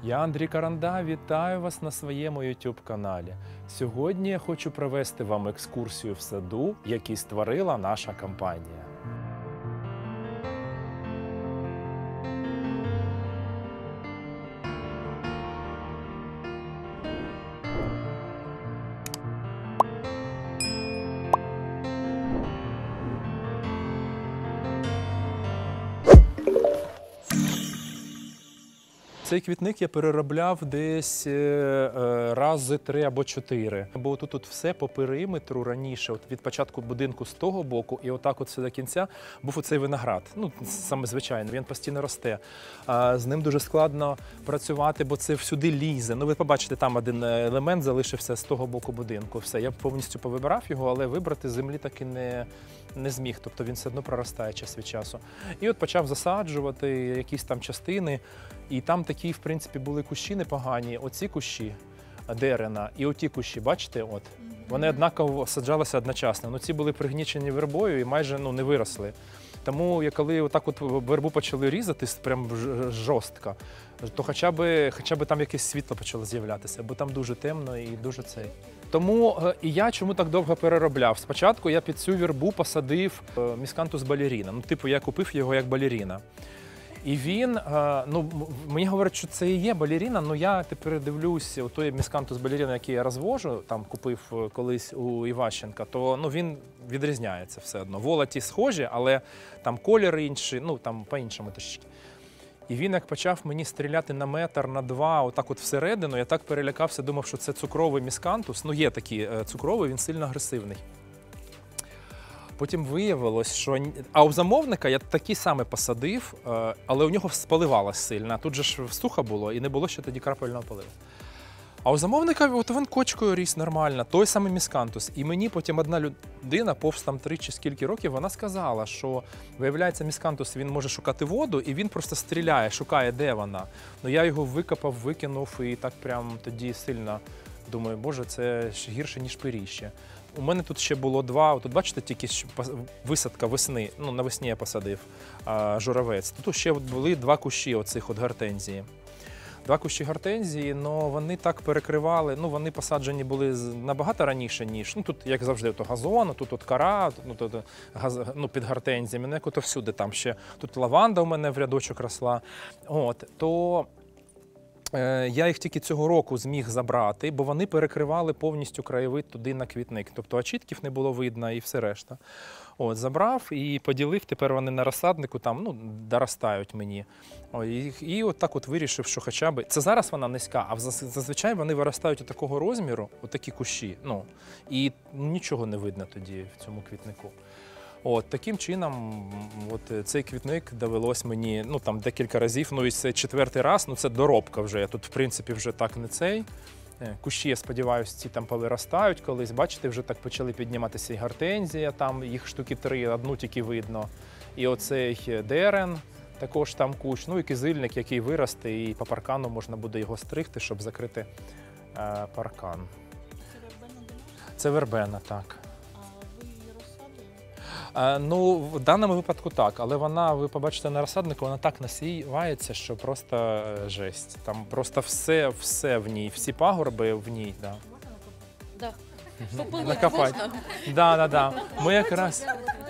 Я Андрій Каранда, вітаю вас на своєму YouTube-каналі. Сьогодні я хочу провести вам екскурсію в саду, який створила наша компанія. Цей квітник я переробляв десь рази 3 або 4. Бо тут все по периметру раніше, от від початку будинку з того боку і отак от все до кінця, був оцей виноград. Ну, саме звичайно, він постійно росте. З ним дуже складно працювати, бо це всюди лізе. Ну, ви побачите, там один елемент залишився з того боку будинку. Все, я повністю повибирав його, але вибрати землі таки не зміг. Тобто він все одно проростає час від часу. І от почав засаджувати якісь там частини. І там такі, в принципі, були кущі непогані. Оці кущі дерена і оті кущі, бачите, от. Вони однаково саджалися одночасно. Ну, ці були пригнічені вербою і майже не виросли. Тому, коли отак от вербу почали різати прям жорстко, то хоча б там якесь світло почало з'являтися, бо там дуже темно і дуже цей. Тому і я чому так довго переробляв? Спочатку я під цю вербу посадив міскантус балеріна. Ну, типу, я купив його як балеріна. І він, ну, мені говорять, що це і є балеріна, але я тепер дивлюсь, той міскантус балеріна, який я розвожу, там купив колись у Іващенка, то він відрізняється все одно. Волоті схожі, але там колір інший, ну там по-іншому трішки. І він як почав мені стріляти на метр, на 2, отак от всередину, я так перелякався, думав, що це цукровий міскантус. Ну є такий цукровий, він сильно агресивний. Потім виявилось, що... А у замовника я такий самий посадив, але у нього спаливалось сильно. Тут же ж сухо було і не було ще тоді крапельного поливу. А у замовника от він кочкою ріс нормально, той самий міскантус. І мені потім одна людина, повз там 3 чи скільки років, вона сказала, що, виявляється, міскантус, він може шукати воду, і він просто стріляє, шукає, де вона. Ну я його викопав, викинув, і так прям тоді сильно думаю, боже, це гірше, ніж пиріще. У мене тут ще було 2, тут бачите, тільки висадка весни, ну навесні я посадив журавець. Тут ще були 2 кущі оцих от гортензії. 2 кущі гортензії, але вони так перекривали, ну вони посаджені були набагато раніше, ніж, ну тут, як завжди, то газон, тут от кора, під гортензіями, ну як ото всюди там ще, тут лаванда у мене в рядочок росла. От, то я їх тільки цього року зміг забрати, бо вони перекривали повністю краєвид туди на квітник. Тобто очітків не було видно і все решта. От, забрав і поділив, тепер вони на розсаднику там, доростають мені. І от так от вирішив, що хоча б... Це зараз вона низька, а зазвичай вони виростають от такого розміру, от такі кущі, і нічого не видно тоді в цьому квітнику. От, таким чином, от цей квітник довелось мені, там декілька разів, і це 4-й раз, це доробка вже, я тут в принципі вже так не цей. Кущі, я сподіваюся, ці там повиростають колись, бачите, вже так почали підніматися і гортензія, там їх штуки 3, одну тільки видно. І оцей дерен, також там кущ, і кизильник, який виросте, і по паркану можна буде його стригти, щоб закрити паркан. Це вербена, так. В даному випадку так, але вона, ви побачите на розсаднику, вона так насівається, що просто жесть. Там просто все в ній, всі пагорби в ній. Да. Да. Накопати. Да. Ми якраз...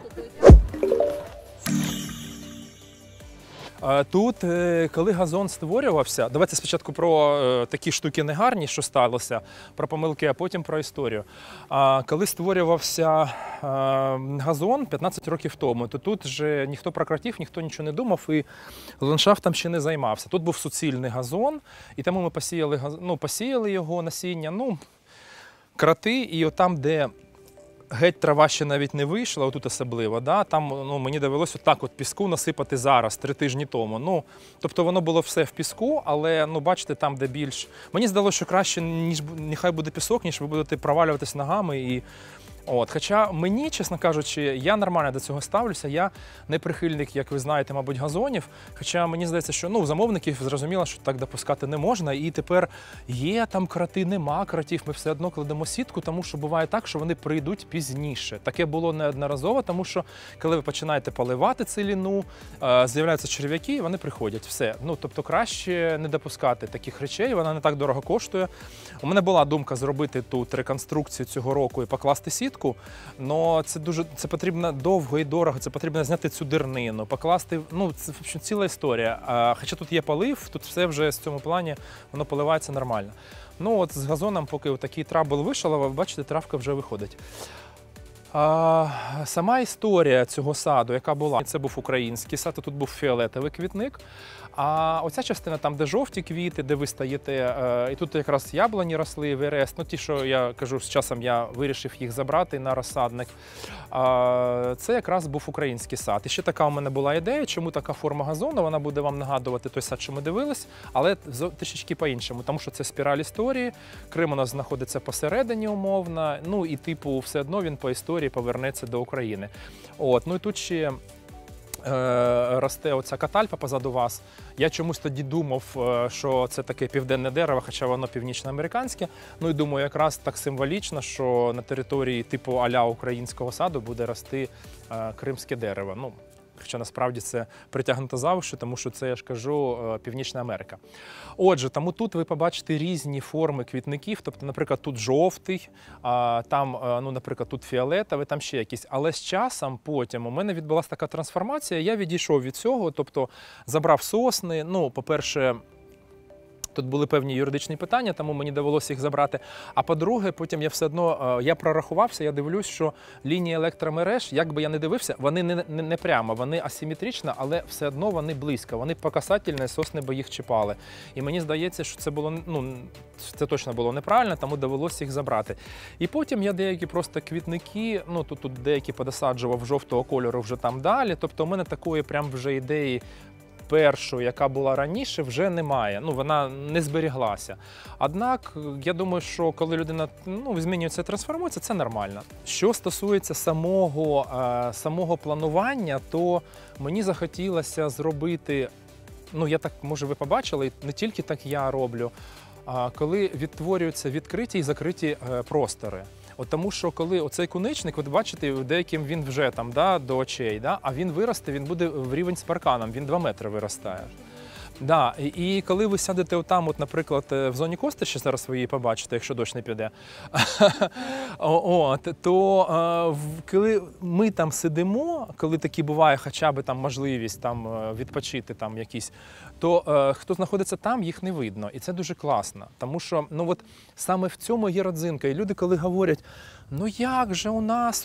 Тут, коли газон створювався, давайте спочатку про такі штуки негарні, що сталося, про помилки, а потім про історію. Коли створювався газон 15 років тому, то тут же ніхто про кротів, ніхто нічого не думав і ландшафтом ще не займався. Тут був суцільний газон, і тому ми посіяли його насіння, кроти, і отам, де геть трава ще навіть не вийшла, отут особливо, да? Там мені довелося отак от піску насипати зараз, 3 тижні тому. Тобто воно було все в піску, але бачите, там, де більш... Мені здалося, що краще, нехай буде пісок, ніж ви будете провалюватись ногами і От, хоча мені, чесно кажучи, я нормально до цього ставлюся. Я не прихильник, як ви знаєте, мабуть, газонів. Хоча мені здається, що у замовників зрозуміло, що так допускати не можна. І тепер є там кроти, нема кротів. Ми все одно кладемо сітку, тому що буває так, що вони прийдуть пізніше. Таке було неодноразово, тому що коли ви починаєте поливати ціліну, з'являються черв'яки, і вони приходять. Все. Тобто краще не допускати таких речей, вона не так дорого коштує. У мене була думка зробити тут реконструкцію цього року і покласти сітку. Но це потрібно довго і дорого, це потрібно зняти цю дернину, покласти, це в общем, ціла історія. Хоча тут є полив, тут все вже з цьому плані, воно поливається нормально. От з газоном, поки такий трабл вийшов, ви бачите, травка вже виходить. Сама історія цього саду, яка була, це був український сад, тут був фіолетовий квітник. А оця частина, там, де жовті квіти, де ви стоїте, і тут якраз яблуні росли, верес, ті, що я кажу, з часом я вирішив їх забрати на розсадник. Це якраз був український сад. І ще така у мене була ідея, чому така форма газону, вона буде вам нагадувати той сад, що ми дивились, але трішечки по-іншому, тому що це спіраль історії, Крим у нас знаходиться посередині умовно, і типу все одно він по історії повернеться до України. І тут ще росте оця катальпа позаду вас. Я чомусь тоді думав, що це таке південне дерево, хоча воно північноамериканське. І думаю, якраз так символічно, що на території типу а-ля українського саду буде рости кримське дерево. Хоча насправді це притягнуто за уші, тому що це, я ж кажу, Північна Америка. Отже, тому тут ви побачите різні форми квітників, тобто, наприклад, тут жовтий, там, наприклад, тут фіолетовий, там ще якісь. Але з часом потім у мене відбулася така трансформація, я відійшов від цього, тобто забрав сосни, по-перше, тут були певні юридичні питання, тому мені довелося їх забрати. А по-друге, потім я все одно, я прорахувався, я дивлюсь, що лінії електромереж, як би я не дивився, вони не прямо, вони асиметрично, але все одно вони близько, вони по касательній, сосни би їх чіпали. І мені здається, що це було, це точно було неправильно, тому довелося їх забрати. І потім я деякі просто квітники, тут деякі подосаджував жовтого кольору вже там далі, тобто у мене такої прям вже ідеї першу, яка була раніше, вже немає. Вона не зберіглася. Однак, я думаю, що коли людина змінюється, трансформується, це нормально. Що стосується самого планування, то мені захотілося зробити, я так, може, ви побачили, не тільки так я роблю, коли відтворюються відкриті і закриті простори. Тому що коли оцей куничник, от бачите, деяким він вже там, до очей, а він виросте, він буде в рівень з парканом, він 2 метри виростає. І коли ви сядете отам, наприклад, в зоні Костича, зараз ви її побачите, якщо дощ не піде, то коли ми там сидимо, коли такі буває хоча б там можливість відпочити якісь, то хто знаходиться там, їх не видно. І це дуже класно. Тому що саме в цьому є родзинка. І люди, коли говорять, як же у нас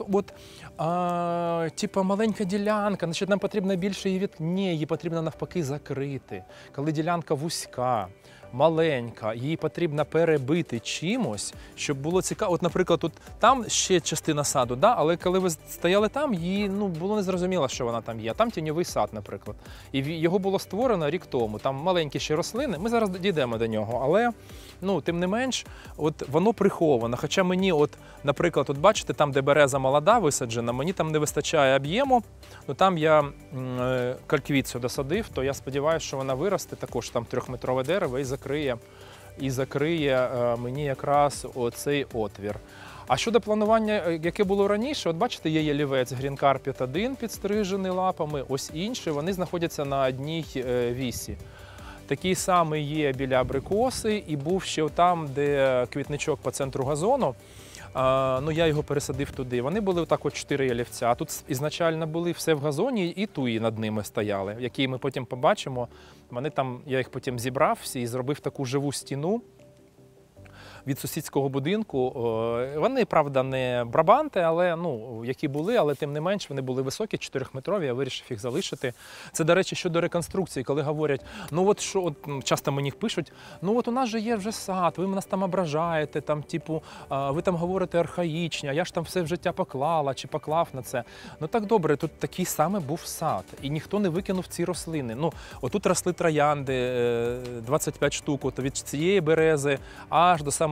маленька ділянка, значить нам потрібно більше її Ні, її потрібно навпаки закрити. Коли ділянка вузька, маленька, її потрібно перебити чимось, щоб було цікаво. Наприклад, там ще частина саду, але коли ви стояли там, їй було незрозуміло, що вона там є. Там тіньовий сад, наприклад. І його було створено рік тому. Там маленькі ще рослини, ми зараз дійдемо до нього, але тим не менш, воно приховано. Хоча мені, наприклад, бачите, там, де береза молода висаджена, мені там не вистачає об'єму, там я кальквіцію досадив, то я сподіваюся, що вона виросте, також там 3-метрове дерево і закриє мені якраз оцей отвір. А щодо планування, яке було раніше, бачите, є ялівець Green Carpet 1 підстрижений лапами, ось інші, вони знаходяться на одній вісі. Такий самий є біля абрикоси і був ще там, де квітничок по центру газону. Я його пересадив туди. Вони були 4 ялівця, а тут ізначально були все в газоні і туї над ними стояли, які ми потім побачимо. Я їх потім зібрав всі і зробив таку живу стіну від сусідського будинку. Вони, правда, не брабанти, але, які були, але тим не менш, вони були високі, 4-метрові, я вирішив їх залишити. Це, до речі, щодо реконструкції, коли говорять, часто мені пишуть, у нас же є вже сад, ви нас там ображаєте, ви там говорите архаїчні, а я ж там все в життя поклала чи поклав на це. Так добре, тут такий самий був сад, і ніхто не викинув ці рослини. Отут росли троянди, 25 штук, від цієї берези аж до самого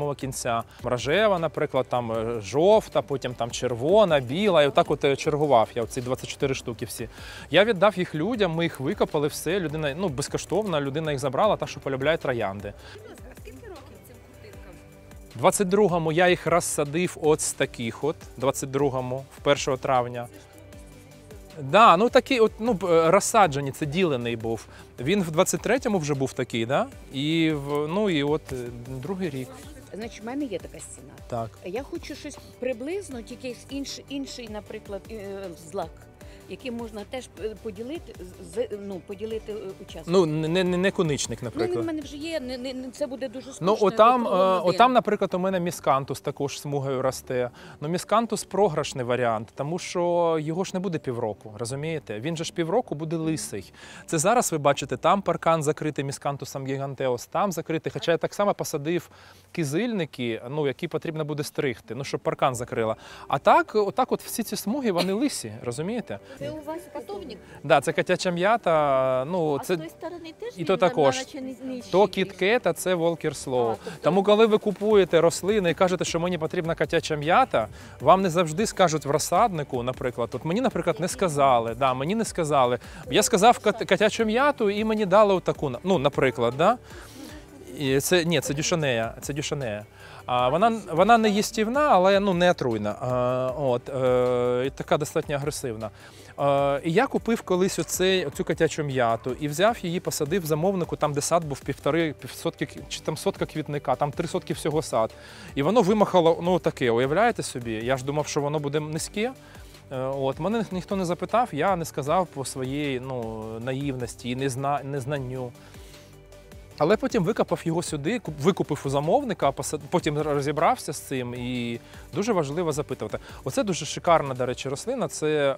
самого кінця. Рожева, наприклад, там жовта, потім там червона, біла. І отак от чергував я ці 24 штуки всі. Я віддав їх людям, ми їх викопали, все. Людина, ну, безкоштовно, людина їх забрала, та, що полюбляє троянди. Скільки років цим куртинкам? 22-му я їх розсадив от з таких от, 22-му, в 1 травня. Да, ну такий от, ну, розсаджені, це ділений був. Він в 23-му вже був такий, да? І, ну, і от другий рік. Значить, в мене є така стіна. Так. Я хочу щось приблизно, тільки інший, наприклад, злак, який можна теж поділити, поділити учасник. Ну, не коничник, Ну, наприклад. він в мене вже є, це буде дуже скучно. Ну, отам, наприклад, у мене міскантус також смугою росте. Ну, міскантус програшний варіант, тому що його ж не буде півроку, розумієте? Він же ж півроку буде лисий. Це зараз ви бачите, там паркан закритий міскантусом гігантеос, там закритий. Хоча я так само посадив кизильники, ну, які потрібно буде стригти, ну, щоб паркан закрила. А так, отак от всі ці смуги, вони лисі, розумієте? Це у вас котовник? Да, це котяча м'ята, ну, А це... з тої сторони теж І то також. То кіткет, а це волкер слоу. Тому, коли ви купуєте рослини і кажете, що мені потрібна котяча м'ята, вам не завжди скажуть в розсаднику, наприклад. От мені, наприклад, не сказали. Да, мені не сказали. Я сказав котячу м'яту і мені дали отаку, ну, наприклад, да? І це, ні, це дюшанея. Це дюшанея. Вона не їстівна, але, ну, не отруйна. І така достатньо агресивна. І я купив колись оцю котячу м'яту і взяв її, посадив замовнику, там де сад був півсотки, чи там сотка квітника, там 3 сотки всього сад. І воно вимахало, ну, таке, уявляєте собі? Я ж думав, що воно буде низьке. Мене ніхто не запитав, я не сказав по своїй, ну, наївності і незнанню. Але потім викопав його сюди, викупив у замовника, потім розібрався з цим і дуже важливо запитувати. Оце дуже шикарна, до речі, рослина, це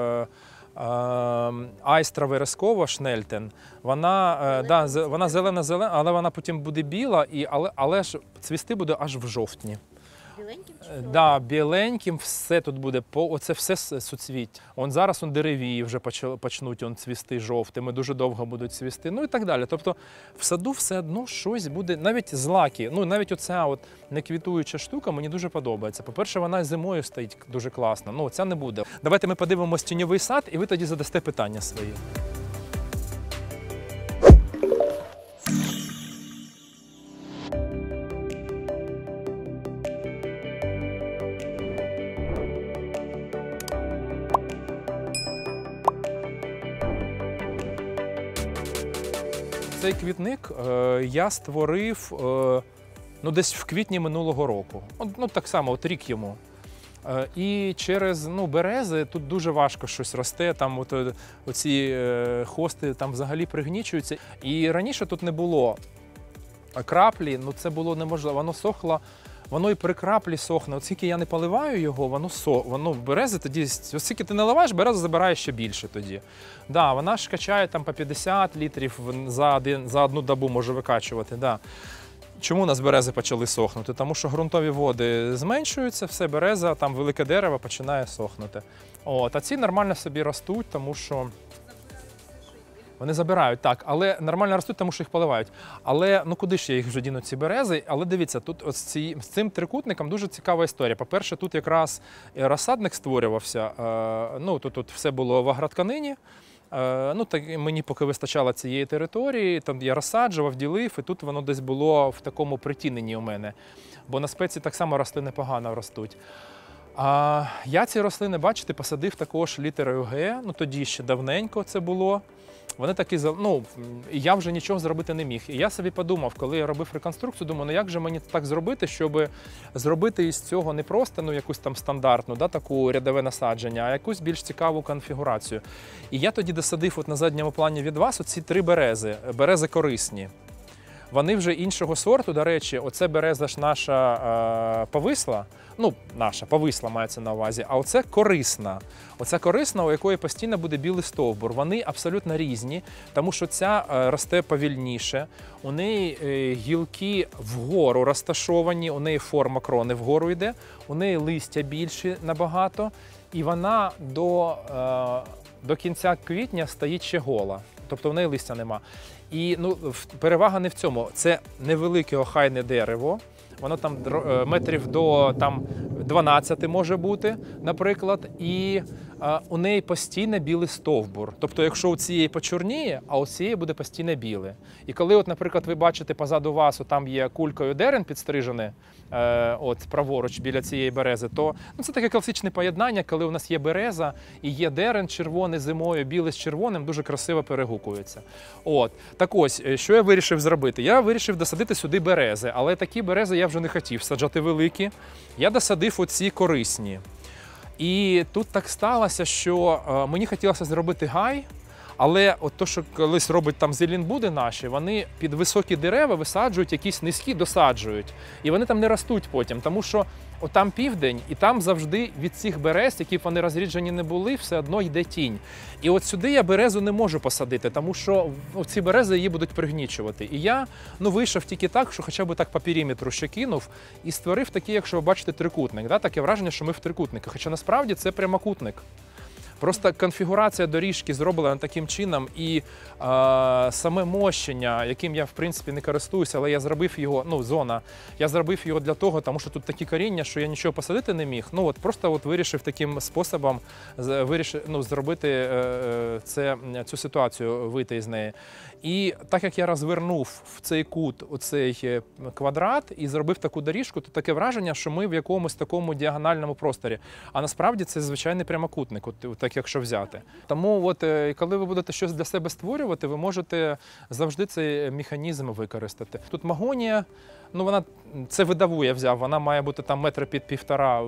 айстра верескова шнельтен. Вона зелена-зелена, але вона потім буде біла, але ж цвісти буде аж в жовтні. Біленьким чи Так, да, біленьким все тут буде, оце все суцвіть. Зараз дереві вже почнуть цвісти жовтими, дуже довго будуть цвісти, ну і так далі. Тобто в саду все одно щось буде, навіть злаки, ну навіть оця от неквітуюча штука мені дуже подобається. По-перше, вона зимою стоїть дуже класно, ну ця не буде. Давайте ми подивимось тіньовий сад і ви тоді задасте питання свої. Цей квітник я створив десь в квітні минулого року. Ну, так само, от рік йому. І через берези тут дуже важко щось росте, там оці хости там взагалі пригнічуються. І раніше тут не було краплі, це було неможливо, воно сохло. Воно і при краплі сохне. Оскільки я не поливаю його, воно в берези тоді, оскільки ти наливаєш, береза забирає ще більше тоді. Да, вона ж качає там по 50 літрів за одну добу може викачувати. Да. Чому у нас берези почали сохнути? Тому що ґрунтові води зменшуються, все, береза, там велике дерево починає сохнути. А ці нормально собі ростуть, тому що вони забирають, так, але нормально ростуть, тому що їх поливають. Але, куди ж я їх вже діну, ці берези? Але дивіться, тут з цим трикутником дуже цікава історія. По-перше, тут якраз розсадник створювався, тут все було в агротканині. Так мені поки вистачало цієї території, там я розсаджував, ділив, і тут воно десь було в такому притіненні у мене. Бо на спеці так само рослини погано ростуть. Я ці рослини, бачите, посадив також літерою Г, тоді ще давненько це було. Вони такі, я вже нічого зробити не міг. І я собі подумав, коли я робив реконструкцію, думаю, як же мені так зробити, щоб зробити із цього не просто якусь там стандартну, таку рядове насадження, а якусь більш цікаву конфігурацію. І я тоді досадив на задньому плані від вас оці 3 берези корисні. Вони вже іншого сорту, до речі, оце береза ж наша повисла, повисла мається на увазі, а оце корисна. Оця корисна, у якої постійно буде білий стовбур. Вони абсолютно різні, тому що ця росте повільніше, у неї гілки вгору розташовані, у неї форма крони вгору йде, у неї листя більше набагато, і вона до кінця квітня стоїть ще гола, тобто в неї листя нема. І перевага не в цьому. Це невелике охайне дерево, воно там метрів до там, 12 може бути, наприклад, і у неї постійно білий стовбур. Тобто, якщо у цієї почорніє, а у цієї буде постійно біле. І коли, от, наприклад, ви бачите позаду вас, там є кулькою дерен підстрижене, от праворуч біля цієї берези, то це таке класичне поєднання, коли у нас є береза і є дерен червоний зимою, білий з червоним, дуже красиво перегукується. От. Так ось, що я вирішив зробити? Я вирішив досадити сюди берези, але такі берези я вже не хотів саджати великі. Я досадив оці корисні. І тут так сталося, що мені хотілося зробити гай, але от то, що колись робить там зелінбуди наші, вони під високі дерева висаджують, якісь низькі досаджують. І вони там не ростуть потім, тому що там південь, і там завжди від цих берез, які б вони розріджені не були, все одно йде тінь. І от сюди я березу не можу посадити, тому що ці берези її будуть пригнічувати. І я вийшов тільки так, що хоча б так по периметру ще кинув і створив такий, якщо ви бачите, трикутник. Да? Таке враження, що ми в трикутнику, хоча насправді це прямокутник. Просто конфігурація доріжки зроблена таким чином, і саме мощення, яким я в принципі не користуюся, але я зробив його, зона, я зробив його для того, тому що тут такі коріння, що я нічого посадити не міг. Просто вирішив таким способом зробити цю ситуацію, вийти з неї. І так як я розвернув в цей кут оцей квадрат і зробив таку доріжку, то таке враження, що ми в якомусь такому діагональному просторі. А насправді це звичайний прямокутник, так якщо взяти. Тому коли ви будете щось для себе створювати, ви можете завжди цей механізм використати. Тут магонія, це видову я взяв, вона має бути там метр під півтора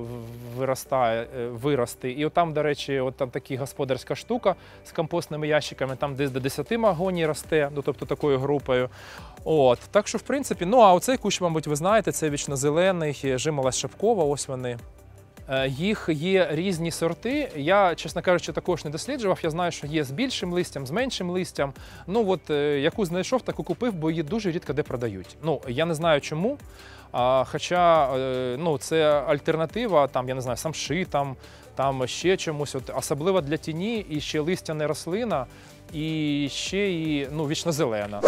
вирости. І там, до речі, там така господарська штука з компостними ящиками, там десь до 10 магоній росте, тобто такою групою. Так що, в принципі, а оцей кущ, мабуть, ви знаєте, це вічнозелений, жимолость шапкова, ось вони. Їх є різні сорти. Я, чесно кажучи, також не досліджував. Я знаю, що є з більшим листям, з меншим листям. Яку знайшов, таку купив, бо її дуже рідко де продають. Я не знаю чому. Хоча це альтернатива, я не знаю, самши, там ще чомусь. Особливо для тіні, і ще листяна рослина, і ще і вічнозелена.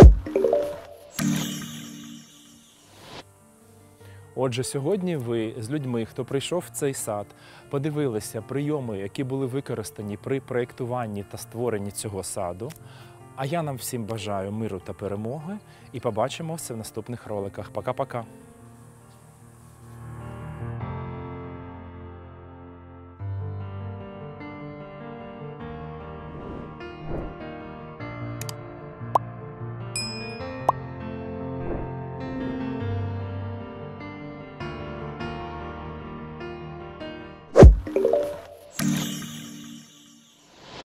Отже, сьогодні ви з людьми, хто прийшов в цей сад, подивилися прийоми, які були використані при проєктуванні та створенні цього саду. А я нам всім бажаю миру та перемоги і побачимося в наступних роликах. Пока-пока!